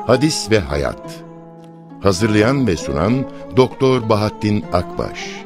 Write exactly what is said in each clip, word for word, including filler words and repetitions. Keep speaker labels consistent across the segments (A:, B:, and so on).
A: Hadis ve Hayat. Hazırlayan ve sunan Doktor Bahattin Akbaş.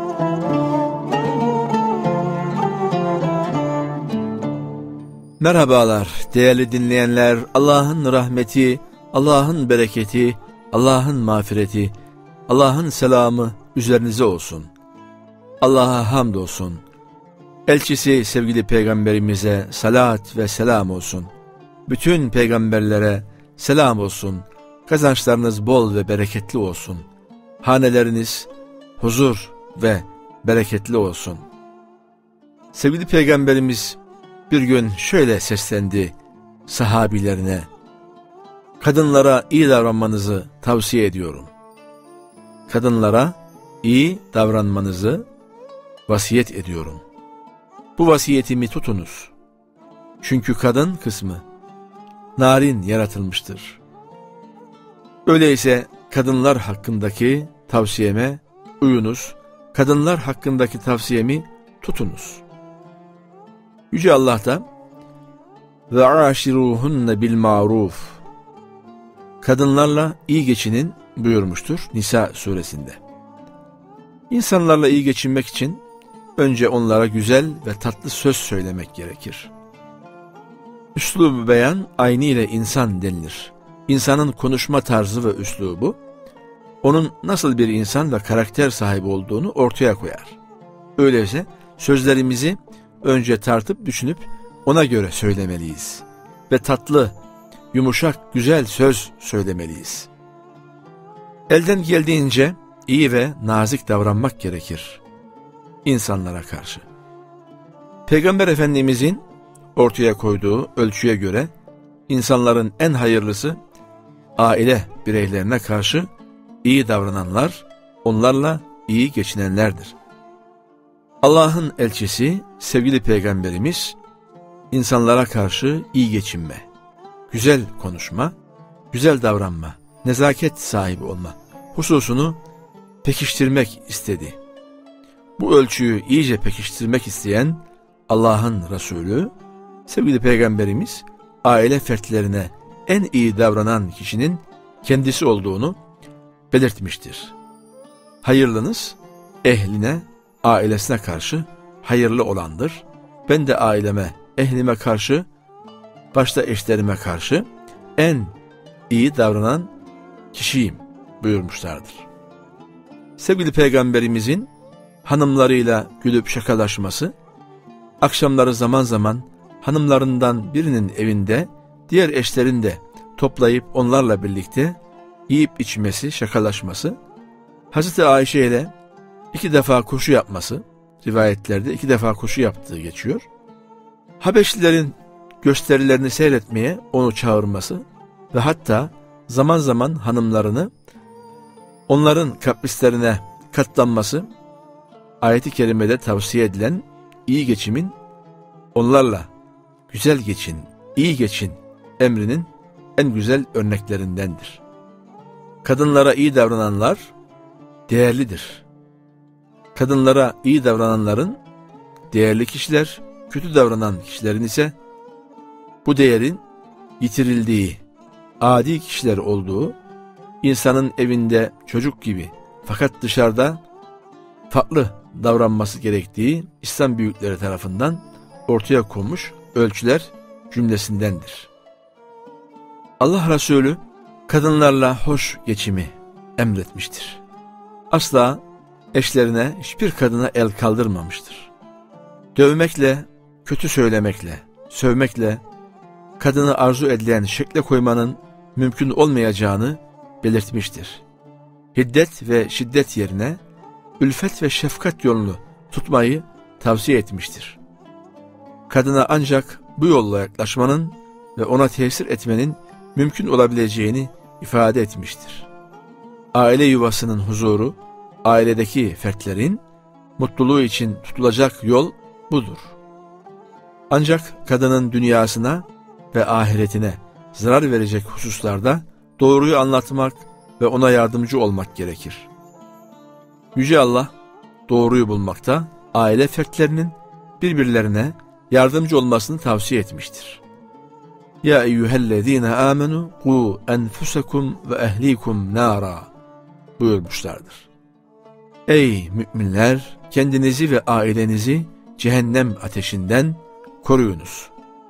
B: Merhabalar değerli dinleyenler. Allah'ın rahmeti, Allah'ın bereketi, Allah'ın mağfireti, Allah'ın selamı üzerinize olsun. Allah'a hamdolsun. Elçisi sevgili peygamberimize salat ve selam olsun. Bütün peygamberlere selam olsun. Kazançlarınız bol ve bereketli olsun. Haneleriniz huzur ve bereketli olsun. Sevgili peygamberimiz bir gün şöyle seslendi sahabilerine: kadınlara iyi davranmanızı tavsiye ediyorum. Kadınlara iyi davranmanızı vasiyet ediyorum. Bu vasiyetimi tutunuz. Çünkü kadın kısmı narin yaratılmıştır. Öyleyse kadınlar hakkındaki tavsiyeme uyunuz. Kadınlar hakkındaki tavsiyemi tutunuz. Yüce Allah da ve aşiruhunne bil maruf, kadınlarla iyi geçinin buyurmuştur Nisa suresinde. İnsanlarla iyi geçinmek için önce onlara güzel ve tatlı söz söylemek gerekir. Üslubu beyan aynı ile insan denilir. İnsanın konuşma tarzı ve üslubu, onun nasıl bir insan ve karakter sahibi olduğunu ortaya koyar. Öyleyse sözlerimizi önce tartıp düşünüp ona göre söylemeliyiz. Ve tatlı, yumuşak, güzel söz söylemeliyiz. Elden geldiğince iyi ve nazik davranmak gerekir insanlara karşı. Peygamber Efendimizin ortaya koyduğu ölçüye göre insanların en hayırlısı aile bireylerine karşı iyi davrananlar, onlarla iyi geçinenlerdir. Allah'ın elçisi sevgili peygamberimiz insanlara karşı iyi geçinme, güzel konuşma, güzel davranma, nezaket sahibi olma hususunu pekiştirmek istedi. Bu ölçüyü iyice pekiştirmek isteyen Allah'ın Resulü sevgili peygamberimiz aile fertlerine en iyi davranan kişinin kendisi olduğunu belirtmiştir. Hayırlınız ehline, ailesine karşı hayırlı olandır. Ben de aileme, ehlime karşı, başta eşlerime karşı en iyi davranan kişiyim buyurmuşlardır. Sevgili peygamberimizin hanımlarıyla gülüp şakalaşması, akşamları zaman zaman hanımlarından birinin evinde diğer eşlerini de toplayıp onlarla birlikte yiyip içmesi, şakalaşması, Hazreti Ayşe ile iki defa koşu yapması, rivayetlerde iki defa koşu yaptığı geçiyor. Habeşlilerin gösterilerini seyretmeye onu çağırması ve hatta zaman zaman hanımlarını onların kaprislerine katlanması, ayet-i kerimede tavsiye edilen iyi geçimin, onlarla güzel geçin, iyi geçin emrinin en güzel örneklerindendir. Kadınlara iyi davrananlar değerlidir. Kadınlara iyi davrananların değerli kişiler, kötü davranan kişilerin ise bu değerin yitirildiği, adi kişiler olduğu, insanın evinde çocuk gibi fakat dışarıda farklı davranması gerektiği İslam büyükleri tarafından ortaya konmuş ölçüler cümlesindendir. Allah Resulü kadınlarla hoş geçimi emretmiştir. Asla eşlerine, hiçbir kadına el kaldırmamıştır. Dövmekle, kötü söylemekle, sövmekle kadını arzu edilen şekle koymanın mümkün olmayacağını belirtmiştir. Hiddet ve şiddet yerine ülfet ve şefkat yolunu tutmayı tavsiye etmiştir. Kadına ancak bu yolla yaklaşmanın ve ona tesir etmenin mümkün olabileceğini ifade etmiştir. Aile yuvasının huzuru, ailedeki fertlerin mutluluğu için tutulacak yol budur. Ancak kadının dünyasına ve ahiretine zarar verecek hususlarda doğruyu anlatmak ve ona yardımcı olmak gerekir. Yüce Allah doğruyu bulmakta aile fertlerinin birbirlerine yardımcı olmasını tavsiye etmiştir. Ya eyyühellezine amenu ku enfusakum ve ehlikum nara buyurmuşlardır. Ey müminler, kendinizi ve ailenizi cehennem ateşinden koruyunuz.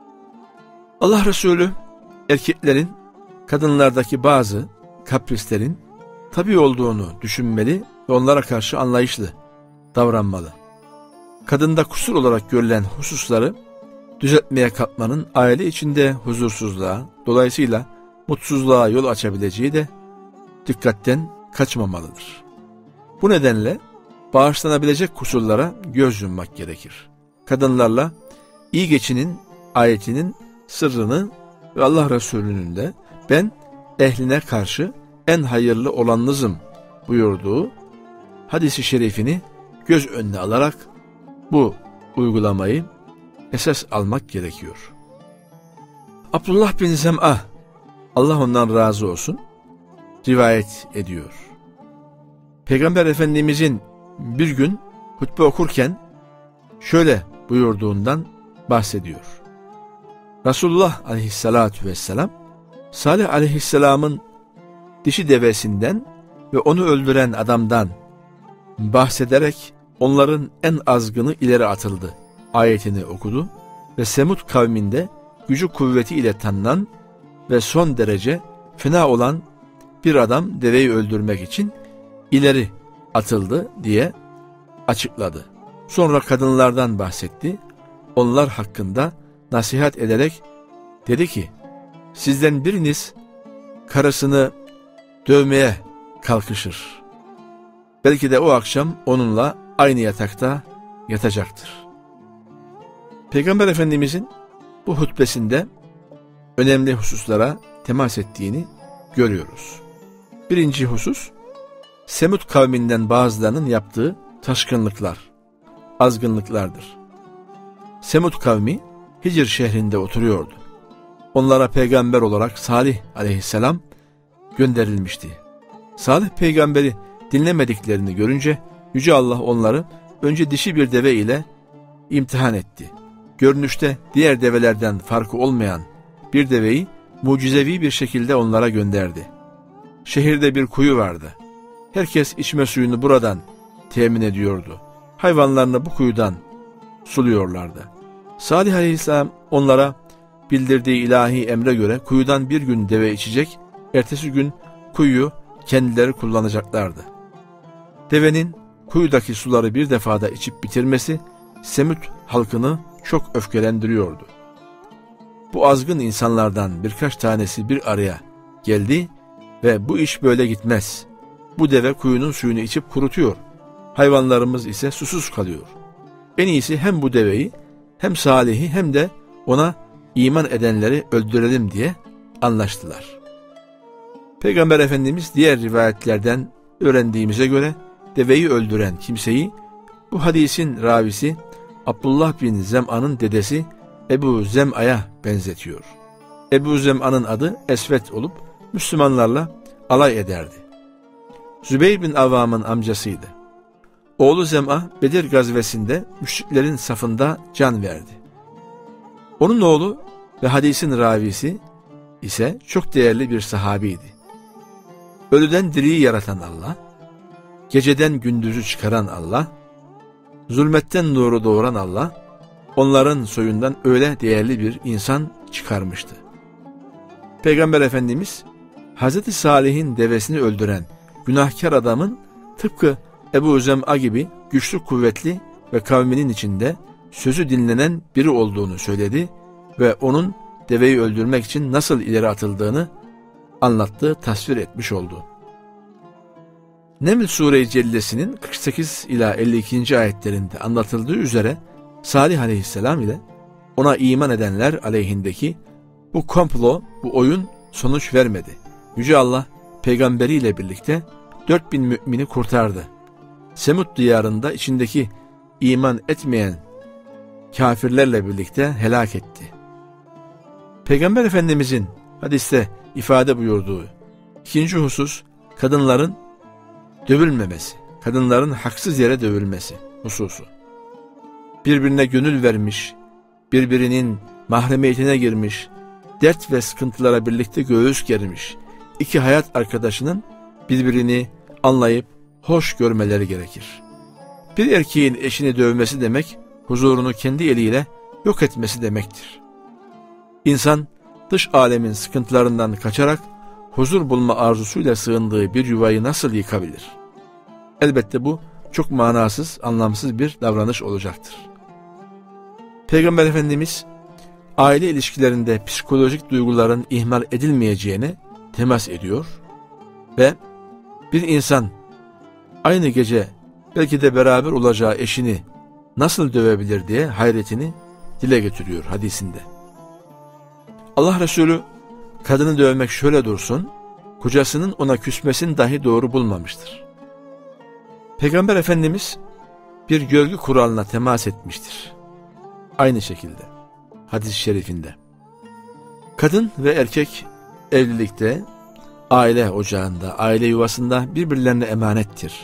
B: Allah Resulü erkeklerin kadınlardaki bazı kaprislerin tabii olduğunu düşünmeli ve onlara karşı anlayışlı davranmalı. Kadında kusur olarak görülen hususları düzeltmeye kalkmanın aile içinde huzursuzluğa, dolayısıyla mutsuzluğa yol açabileceği de dikkatten kaçmamalıdır. Bu nedenle bağışlanabilecek kusurlara göz yummak gerekir. Kadınlarla iyi geçinin ayetinin sırrını ve Allah Resulü'nün de ben ehline karşı en hayırlı olanınızım buyurduğu hadisi şerifini göz önüne alarak bu uygulamayı esas almak gerekiyor. Abdullah bin Zem'a, Allah ondan razı olsun, rivayet ediyor. Peygamber Efendimizin bir gün hutbe okurken şöyle buyurduğundan bahsediyor. Resulullah aleyhissalatu vesselam, Salih aleyhisselamın dişi devesinden ve onu öldüren adamdan bahsederek onların en azgını ileri atıldı ayetini okudu ve Semud kavminde gücü kuvveti ile tanınan ve son derece fena olan bir adam deveyi öldürmek için ileri atıldı diye açıkladı. Sonra kadınlardan bahsetti. Onlar hakkında nasihat ederek dedi ki, sizden biriniz karısını dövmeye kalkışır. Belki de o akşam onunla aynı yatakta yatacaktır. Peygamber Efendimizin bu hutbesinde önemli hususlara temas ettiğini görüyoruz. Birinci husus, Semud kavminden bazılarının yaptığı taşkınlıklar, azgınlıklardır. Semud kavmi Hicr şehrinde oturuyordu. Onlara peygamber olarak Salih aleyhisselam gönderilmişti. Salih peygamberi dinlemediklerini görünce Yüce Allah onları önce dişi bir deve ile imtihan etti. Görünüşte diğer develerden farkı olmayan bir deveyi mucizevi bir şekilde onlara gönderdi. Şehirde bir kuyu vardı. Herkes içme suyunu buradan temin ediyordu. Hayvanlarını bu kuyudan suluyorlardı. Salih aleyhisselam onlara bildirdiği ilahi emre göre kuyudan bir gün deve içecek, ertesi gün kuyuyu kendileri kullanacaklardı. Devenin kuyudaki suları bir defada içip bitirmesi Semud halkını çok öfkelendiriyordu. Bu azgın insanlardan birkaç tanesi bir araya geldi ve bu iş böyle gitmez. Bu deve kuyunun suyunu içip kurutuyor. Hayvanlarımız ise susuz kalıyor. En iyisi hem bu deveyi hem Salih'i hem de ona iman edenleri öldürelim diye anlaştılar. Peygamber Efendimiz diğer rivayetlerden öğrendiğimize göre deveyi öldüren kimseyi bu hadisin ravisi Abdullah bin Zem'a'nın dedesi Ebu Zem'a'ya benzetiyor. Ebu Zem'a'nın adı Esvet olup Müslümanlarla alay ederdi. Zübeyir bin Avvam'ın amcasıydı. Oğlu Zem'a Bedir gazvesinde müşriklerin safında can verdi. Onun oğlu ve hadisin ravisi ise çok değerli bir sahabiydi. Ölüden diriyi yaratan Allah, geceden gündüzü çıkaran Allah, zulmetten nuru doğuran Allah, onların soyundan öyle değerli bir insan çıkarmıştı. Peygamber Efendimiz, Hazreti Salih'in devesini öldüren günahkar adamın tıpkı Ebu Zem'a gibi güçlü, kuvvetli ve kavminin içinde sözü dinlenen biri olduğunu söyledi ve onun deveyi öldürmek için nasıl ileri atıldığını anlattığı, tasvir etmiş oldu. Neml Sure-i Cellesi'nin kırk sekiz ila elli ikinci ayetlerinde anlatıldığı üzere Salih aleyhisselam ile ona iman edenler aleyhindeki bu komplo, bu oyun sonuç vermedi. Yüce Allah peygamberiyle birlikte dört bin mümini kurtardı. Semud diyarında içindeki iman etmeyen kafirlerle birlikte helak etti. Peygamber Efendimizin hadiste ifade buyurduğu ikinci husus, kadınların dövülmemesi, kadınların haksız yere dövülmesi hususu. Birbirine gönül vermiş, birbirinin mahremiyetine girmiş, dert ve sıkıntılara birlikte göğüs germiş iki hayat arkadaşının birbirini anlayıp hoş görmeleri gerekir. Bir erkeğin eşini dövmesi demek, huzurunu kendi eliyle yok etmesi demektir. İnsan, dış alemin sıkıntılarından kaçarak huzur bulma arzusuyla sığındığı bir yuvayı nasıl yıkabilir? Elbette bu çok manasız, anlamsız bir davranış olacaktır. Peygamber Efendimiz, aile ilişkilerinde psikolojik duyguların ihmal edilmeyeceğine temas ediyor ve bir insan aynı gece belki de beraber olacağı eşini nasıl dövebilir diye hayretini dile getiriyor hadisinde. Allah Resulü kadını dövmek şöyle dursun, kocasının ona küsmesini dahi doğru bulmamıştır. Peygamber Efendimiz bir görgü kuralına temas etmiştir. Aynı şekilde hadis-i şerifinde. Kadın ve erkek evlilikte, aile ocağında, aile yuvasında birbirlerine emanettir.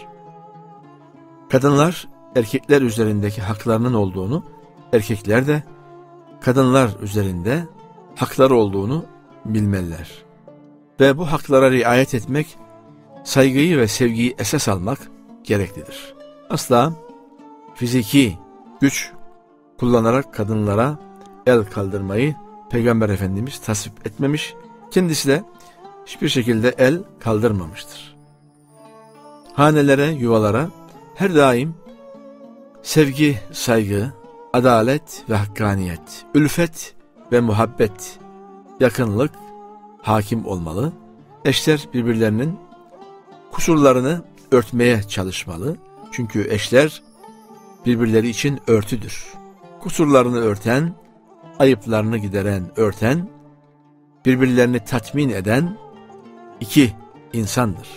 B: Kadınlar erkekler üzerindeki haklarının olduğunu, erkekler de kadınlar üzerinde hakları olduğunu bilmeliler. Ve bu haklara riayet etmek, saygıyı ve sevgiyi esas almak gereklidir. Asla fiziki güç kullanarak kadınlara el kaldırmayı Peygamber Efendimiz tasvip etmemiş, kendisi de hiçbir şekilde el kaldırmamıştır. Hanelere, yuvalara her daim sevgi, saygı, adalet ve hakkaniyet, ülfet ve muhabbet, yakınlık hakim olmalı. Eşler birbirlerinin kusurlarını örtmeye çalışmalı. Çünkü eşler birbirleri için örtüdür. Kusurlarını örten, ayıplarını gideren, örten, birbirlerini tatmin eden iki insandır.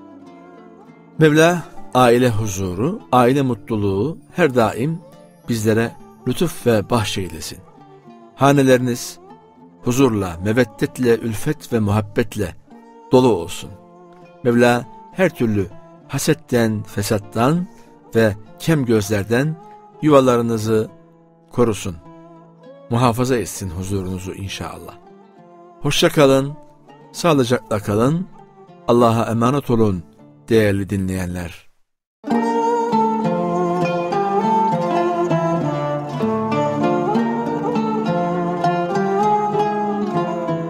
B: Mevla aile huzuru, aile mutluluğu her daim bizlere lütuf ve bahşeylesin. Haneleriniz huzurla, meveddetle, ülfet ve muhabbetle dolu olsun. Mevla her türlü hasetten, fesattan ve kem gözlerden yuvalarınızı korusun. Muhafaza etsin huzurunuzu inşallah. Hoşça kalın, sağlıcakla kalın, Allah'a emanet olun değerli dinleyenler.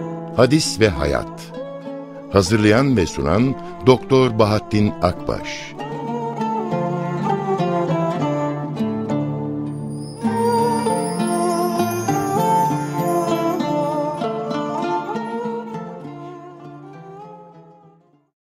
A: Hadis ve Hayat. Hazırlayan ve sunan Doktor Bahattin Akbaş.